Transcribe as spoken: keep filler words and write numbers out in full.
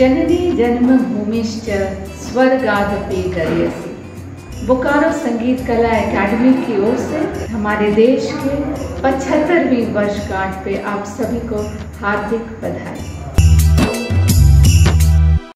जननी जन्मभूमिश्च स्वर्गादपि गरीयसी। बोकारो संगीत कला एकेडमी की ओर से हमारे देश के पचहत्तरवीं वर्षगांठ पे आप सभी को हार्दिक बधाई।